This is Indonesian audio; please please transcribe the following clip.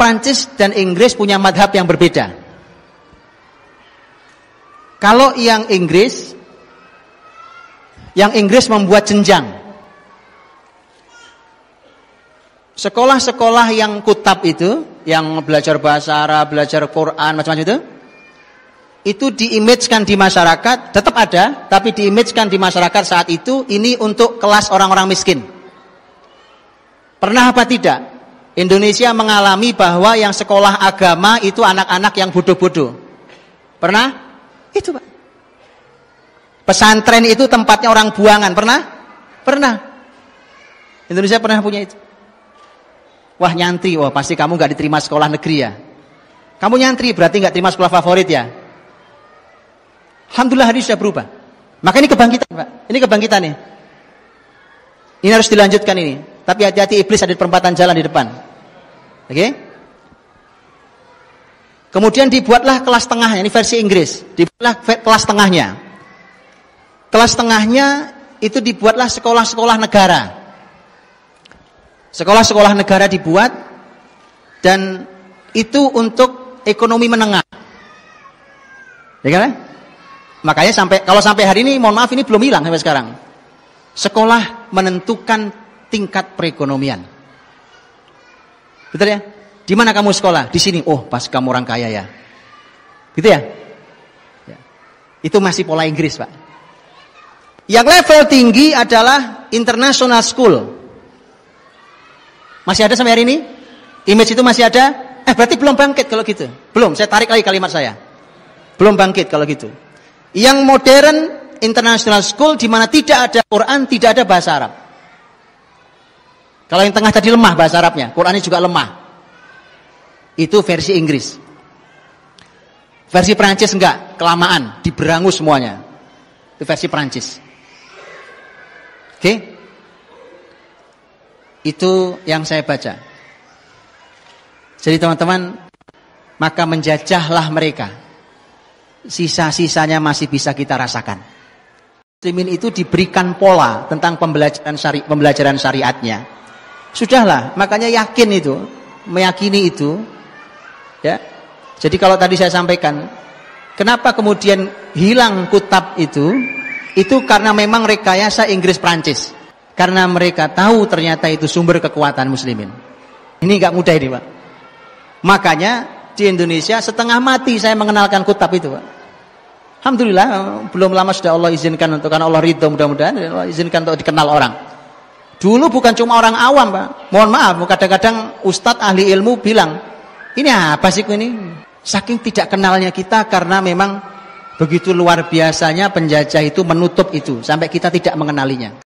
Prancis dan Inggris punya madhab yang berbeda. Kalau yang Inggris membuat jenjang. Sekolah-sekolah yang kutab itu, yang belajar bahasa Arab, belajar Quran, macam-macam itu diimagekan di masyarakat, tetap ada, tapi diimagekan di masyarakat saat itu, ini untuk kelas orang-orang miskin. Pernah apa tidak? Indonesia mengalami bahwa yang sekolah agama itu anak-anak yang bodoh-bodoh. Pernah? Itu Pak. Pesantren itu tempatnya orang buangan. Pernah? Pernah. Indonesia pernah punya itu. Wah nyantri, wah pasti kamu gak diterima sekolah negeri ya. Kamu nyantri berarti gak terima sekolah favorit ya. Alhamdulillah hari ini sudah berubah. Maka ini kebangkitan Pak. Ini kebangkitan nih. Ini harus dilanjutkan ini. Tapi hati-hati iblis ada di perempatan jalan di depan. Oke? Kemudian dibuatlah kelas tengahnya, ini versi Inggris. Dibuatlah kelas tengahnya. Kelas tengahnya itu dibuatlah sekolah-sekolah negara. Sekolah-sekolah negara dibuat dan itu untuk ekonomi menengah. Ya kan? Makanya kalau sampai hari ini, mohon maaf ini belum hilang sampai sekarang. Sekolah menentukan tingkat perekonomian. Betul ya? Di mana kamu sekolah? Di sini. Oh, pas kamu orang kaya ya. Gitu ya? Ya. Itu masih pola Inggris, Pak. Yang level tinggi adalah international school. Masih ada sampai hari ini? Image itu masih ada? Berarti belum bangkit kalau gitu. Belum, saya tarik lagi kalimat saya. Belum bangkit kalau gitu. Yang modern international school di mana tidak ada Quran, tidak ada bahasa Arab. Kalau yang tengah tadi lemah bahasa Arabnya, Qurannya juga lemah. Itu versi Inggris. Versi Prancis enggak, kelamaan, diberangus semuanya. Itu versi Prancis. Oke? Itu yang saya baca. Jadi teman-teman, maka menjajahlah mereka. Sisa-sisanya masih bisa kita rasakan. Muslimin itu diberikan pola tentang pembelajaran syariatnya. Sudahlah, makanya yakin itu, meyakini itu, ya. Jadi kalau tadi saya sampaikan, kenapa kemudian hilang kutab itu karena memang rekayasa Inggris Prancis. Karena mereka tahu ternyata itu sumber kekuatan muslimin. Ini nggak mudah ini Pak. Makanya di Indonesia setengah mati saya mengenalkan kutab itu Pak. Alhamdulillah belum lama sudah Allah izinkan untuk, karena Allah ridho mudah-mudahan Allah izinkan untuk dikenal orang. Dulu bukan cuma orang awam Pak. Mohon maaf, kadang-kadang ustadz ahli ilmu bilang, ini apa sih ini? Saking tidak kenalnya kita karena memang begitu luar biasanya penjajah itu menutup itu sampai kita tidak mengenalinya.